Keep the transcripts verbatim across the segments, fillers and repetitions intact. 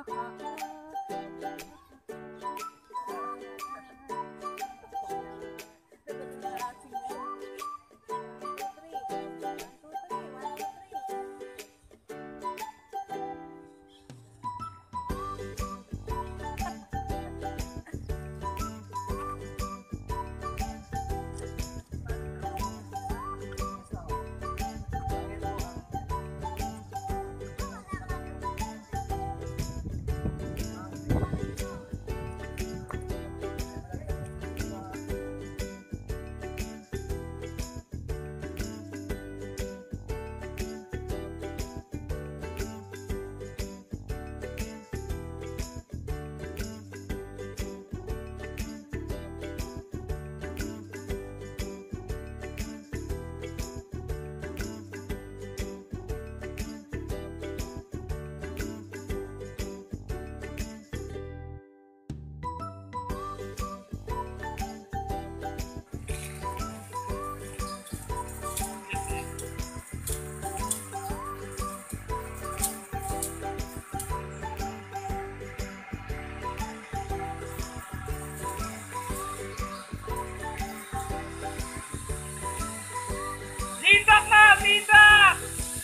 Feedback ma'am! Feedback!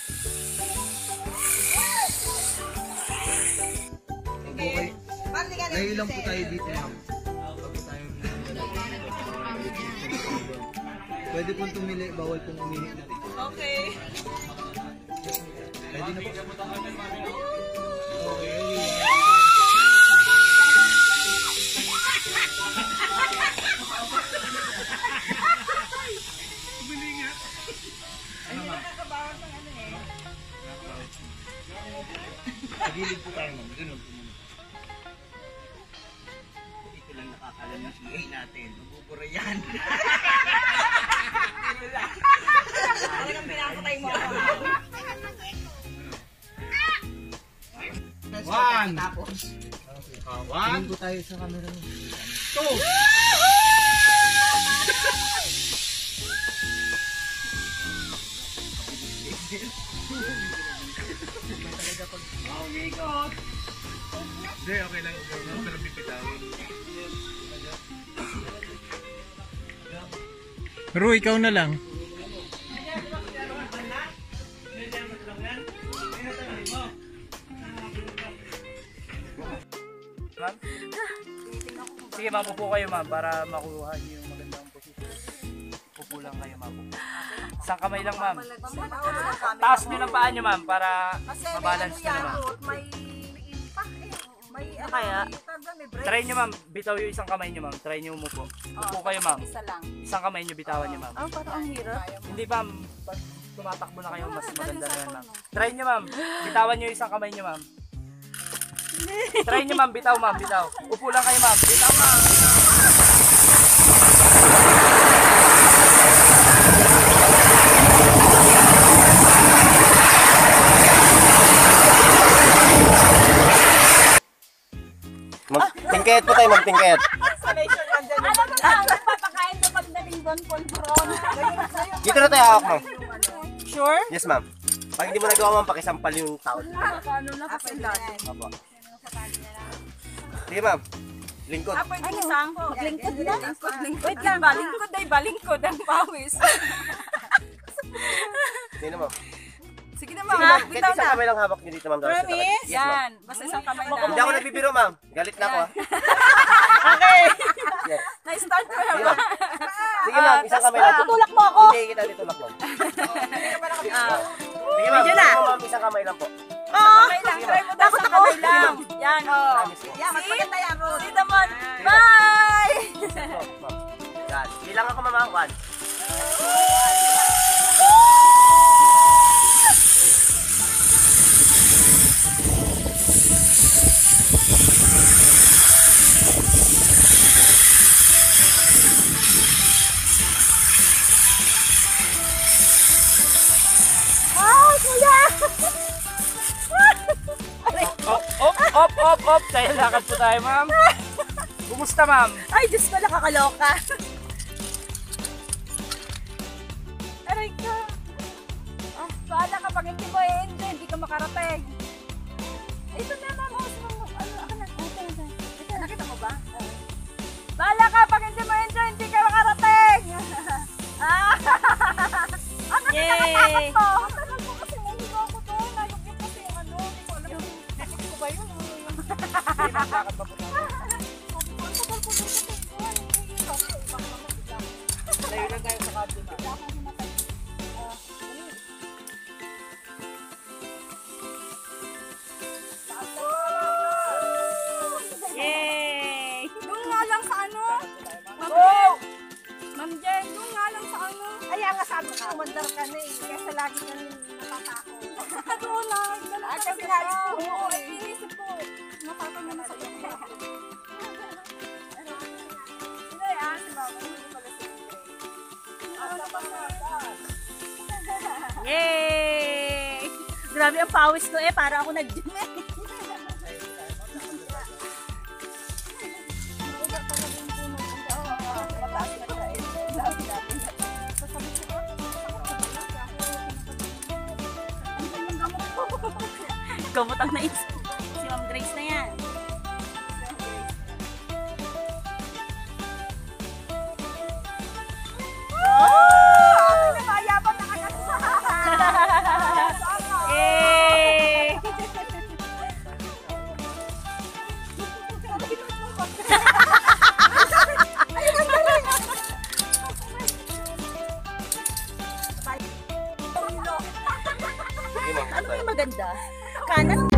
Okay. Nailang po tayo dito ma'am. Bago tayo pwede pong tumili, bawal pong umihi na rin. Okay. Pwede na po. Okay. Pagilid po tayo ma'am. Ganun po muna. Ito lang nakakalam ng C A natin. Magubura yan. Talagang pinapatay mo ako. One! Tapos. Uh, one! Tingin po tayo sa camera mo. Two! Oh my God! Hindi, okay lang. Pero pipitawin. Ru, ikaw na lang. Ma'am? Sige ma'am, upo kayo ma'am para makuha niyo yung magandang posisyon. Upo lang kayo ma'am. Isang kamay lang ma'am. Taas niyo ng paa niyo ma'am para mabalance niyo ma'am. May impact eh. May ano Kaya? may break. Try niyo ma'am, bitaw yung isang kamay niyo ma'am. Try niyo umupo. Upo kayo ma'am. Isa lang. Isang kamay niyo bitawan niyo ma'am. Ah, parang ang hirap. Hindi ma'am, pag tumatakbo na kayo mas maganda na yan ma'am. Try niyo ma'am, bitawan niyo yung isang kamay niyo ma'am. Try niyo ma'am, bitaw ma'am, bitaw. Upo lang kayo ma'am, bitaw ma'am. Magtingket po tayo, magtingket. Alam mo na, papakain ko pagdating doon, polbron. Dito na tayo hawak mo. Sure? Yes ma'am. Pag hindi mo nagawa ma'am, pakisampal yung tao. Paano na kasi dati? Opo. Sige ma'am. Lingkod. Ah, pwede isang. Maglingkod na. Wait lang, balingkod ay balingkod ang pawis. Sige na ma'am. Sige na Sige mga, ma'am, kahit bitaw isang na. kamay lang hawak niyo dito ma'am. Promise? Yes ma'am. Yan, basta isang kamay lang. Hindi ako nagbibiro ma'am. Galit na ako ah. Okay. Yes. Na-start ko na Sige ba? ma'am. Sige ma'am, isang kamay lang. Tutulak mo ako. Hindi kita ditulak ma'am. Ah. Sige ma'am, Medyo na. ito, ma'am, isang kamay lang po. Oo. Kamay lang. Try mo daw sa kamay lang. Yan, oh. Promise po. Yan, magpaganda yan, Ruth. Dito mo. Bye! Ito, ma'am. Yan. Bilang ako mama. One. Wow, kuya! Op, op, op, op, op. Tayo lakad po tayo ma'am. Kumusta ma'am? Ay, Diyos ko, nakakaloka. Aray ka. Ah, paala kapag hindi mo eh, hindi, hindi ka makarating. Ito na, ma'am. Oh, Kaya nga sabi ko, umandar ka na eh. Kesa lagi ka rin natatakot. Ano lang. Ah, kasi nga, oo, ay inisip ko. Nakakanya na sa iyo. Hindi, ah, si Mama, hindi pala si Yay! Grabe ang pawis ko eh, para ako nag-gym eh. Gamot ang naisip. Si Ma'am Grace na yan. Oh! Mayabang na agad sa Eh! Ano yung maganda? Kanan?